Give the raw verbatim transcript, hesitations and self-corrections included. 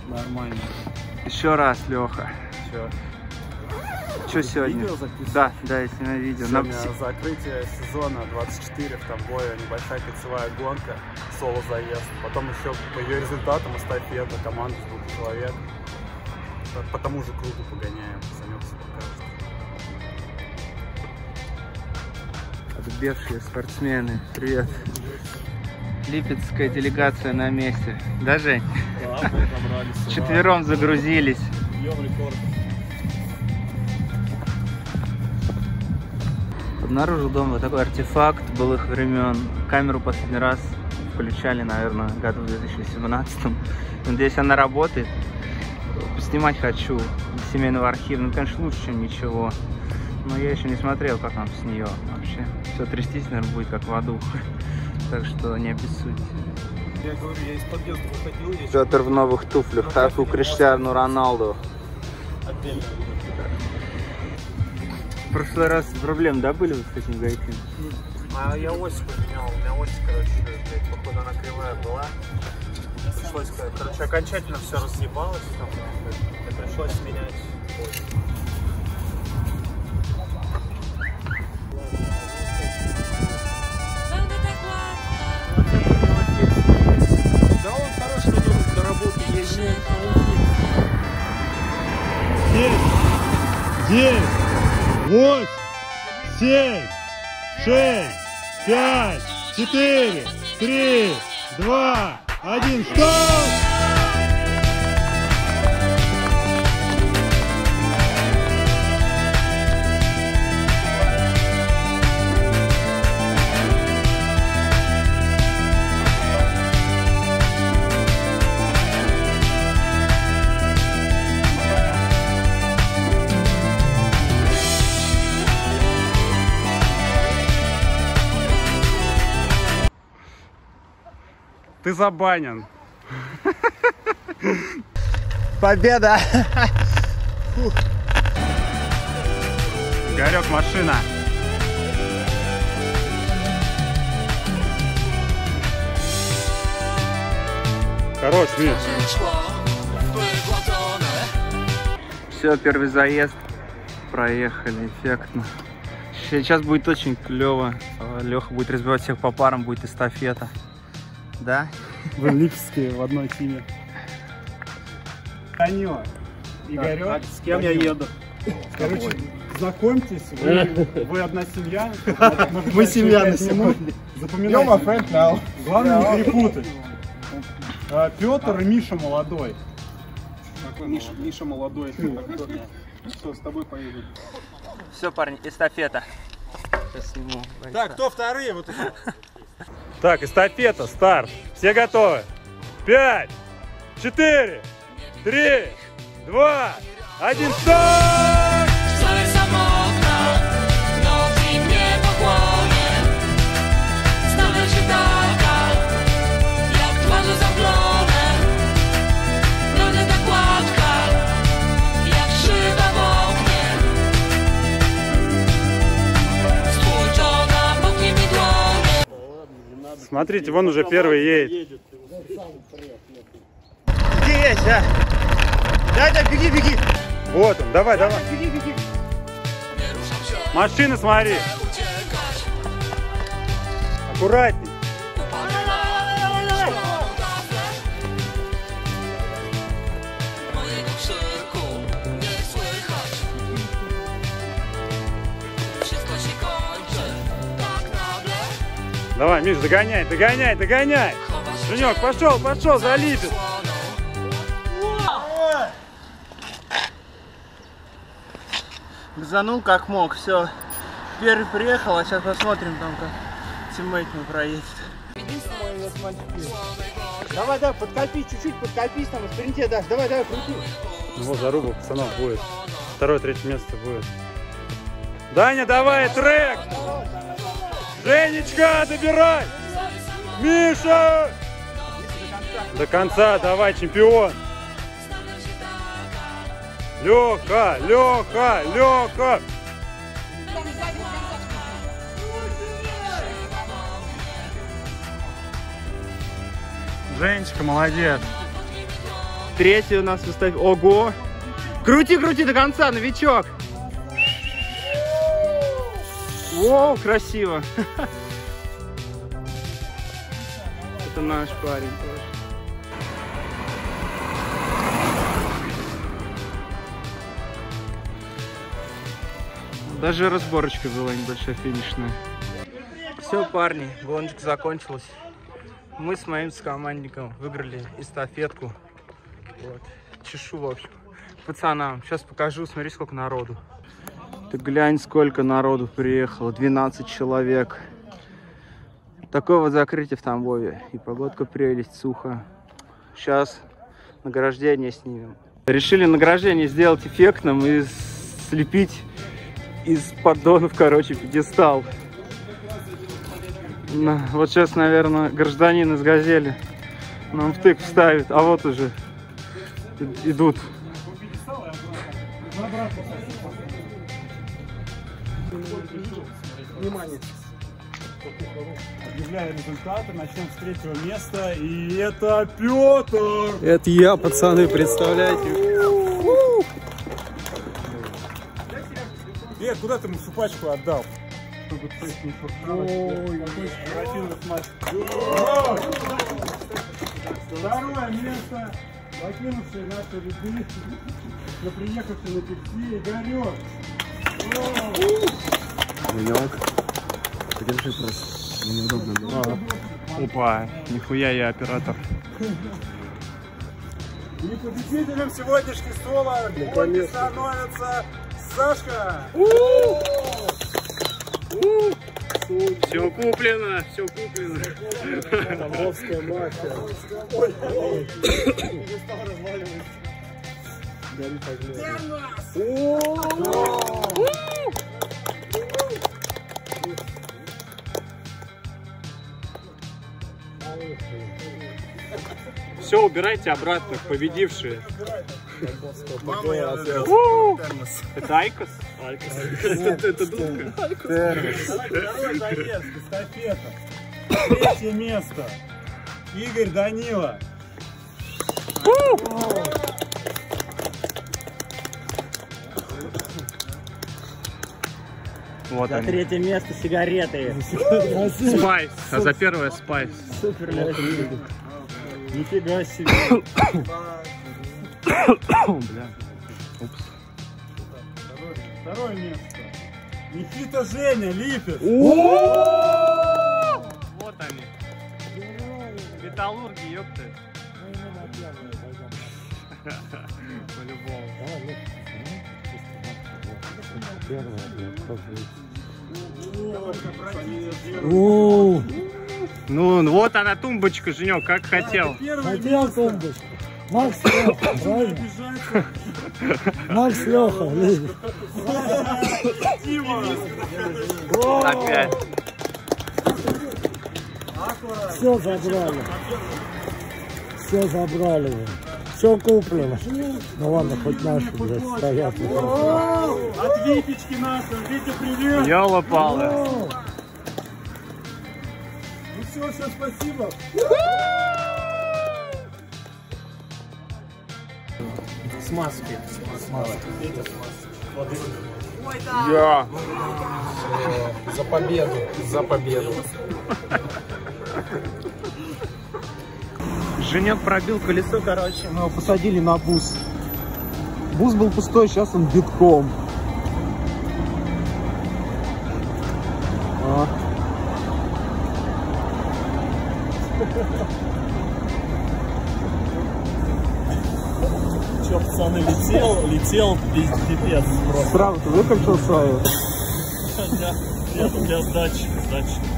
Нормально. Еще раз, Леха. Все. Что сегодня? Видео записываешь? Да, да, я снимаю видео. Сегодня Но... закрытие сезона двадцать четыре в Тамбове, небольшая кольцевая гонка, соло-заезд. Потом еще по ее результатам эстафета, команда с двух человек. По тому же кругу погоняем, Санек все покажет. Отбевшие спортсмены, привет. Липецкая делегация на месте. Да, Жень? Да, мы добрались. Четвером загрузились. Бьем рекорд. Обнаружил дома такой артефакт былых времен. Камеру последний раз включали, наверное, году в две тысячи семнадцатом. Надеюсь, она работает. Снимать хочу из семейного архива. Ну, конечно, лучше, чем ничего. Но я еще не смотрел, как нам с нее вообще. Все трястись, наверное, будет как в аду. Так что не обессудьте. Я говорю, я из подъезда выходил. Я Петр в новых туфлях, как у Криштиану Роналду. отдельно. В прошлый раз проблем, да, были вот с этим гайками? А я ось поменял. У меня ось, короче, блядь, походу она кривая была. Пришлось, короче, окончательно все разъебалось. Там, и пришлось менять ось. Да он хороший, до работы ездит. девять, восемь, семь, шесть, пять, четыре, три, два, один, стоп! Ты забанен. Победа! Игорек, машина. Хорош, Миш. Все, первый заезд. Проехали эффектно. Сейчас будет очень клево. Леха будет разбивать всех по парам, будет эстафета. Да? Вы липецкие в одной теме. Танё, Игорек, а с кем я еду? Короче, знакомьтесь, вы, вы одна семья. Мы семья на сегодня. Запоминайте. Главное не перепутать. А, Петр и Миша молодой. Миша, Миша молодой. Все, с тобой поеду. Все, парни, эстафета. Сейчас сниму. Так, кто вторые? Вот это. Так, эстафета, старт. Все готовы? Пять, четыре, три, два, один, стоп! Смотрите, вон уже первый едет. Где есть, а? Давай, давай, беги, беги. Вот он, давай, давай. Беги, беги. Машины смотри. Аккуратней. Давай, Миш, догоняй, догоняй, догоняй. Женек, пошел, пошел, залипит. Газанул как мог, все. Первый приехал, а сейчас посмотрим там, как тиммейт мой проедет. Давай, давай, подкопись, чуть-чуть подкопись там, в спринте дашь. Давай, давай, крути. Ну вот заруба пацанов будет. Второе, третье место будет. Даня, давай, трек! Женечка, добирай! Миша! До конца, давай, чемпион! Леха, Леха, Леха! Женечка, молодец. Третий у нас выставил. Ого! Крути, крути до конца, новичок! О, красиво! Это наш парень тоже. Даже разборочка была небольшая, финишная. Все, парни, гоночка закончилась. Мы с моим скомандником выиграли эстафетку. Вот. Чешу, в общем, пацанам. Сейчас покажу, смотри, сколько народу. Ты глянь, сколько народу приехало. двенадцать человек. Такое вот закрытие в Тамбове. И погодка прелесть, сухо. Сейчас награждение снимем. Решили награждение сделать эффектным и слепить из поддонов, короче, пьедестал. Вот сейчас, наверное, гражданин из «Газели» нам втык вставит, а вот уже идут. Внимание. Объявляю результаты, начнем с третьего места, и это Петр! Это я, пацаны, представляете? Эй, куда ты ему шупачку отдал? Чтобы тест не шуршал. Ой, какой графинов матч. Второе место, покинувший наши ряды, но приехавший на такси, Игорек. Игорек, подержи просто, мне неудобно было. Опа, нихуя я оператор. И победителем сегодняшней соло гонки становится Сашка. Все куплено, все куплено. Тамбовская мафия. Горит Все, убирайте обратно, победившие. Это Айкос? Это дудка. Второй заезд, эстафета. Третье место. Игорь Данила. Вот за они. третье место сигареты. Спайс. А за первое спайс. Супер, нифига себе. Бля. Упс. Второе место. Никита Женя Липец. Вот они. Металлурги, ёпты. По-любому. Ну, вот она тумбочка, Женек, как хотел. Хотел тумбочку. Макс Леха, правильно? Макс Леха. Опять. Все забрали. Все забрали. Все куплено. Ну ладно, хоть наши, блядь, стоят. От Витечки нашего. Витя, привет. Ёлы-палы. Ну все, всем спасибо. Смазки. Я. За победу, за победу. Женек пробил колесо, короче. Мы его посадили на бус. Бус был пустой, сейчас он битком. А. Че, пацаны, летел, летел, пипец просто. Сразу ты выключил свою? Для, для, для сдачи, сдачи.